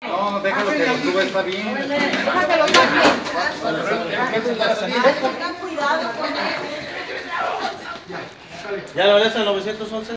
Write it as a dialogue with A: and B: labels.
A: No, déjalo que lo suba, está bien.
B: Déjatelo también. Tengan cuidado con él.
C: ¿Ya lo ves en 911?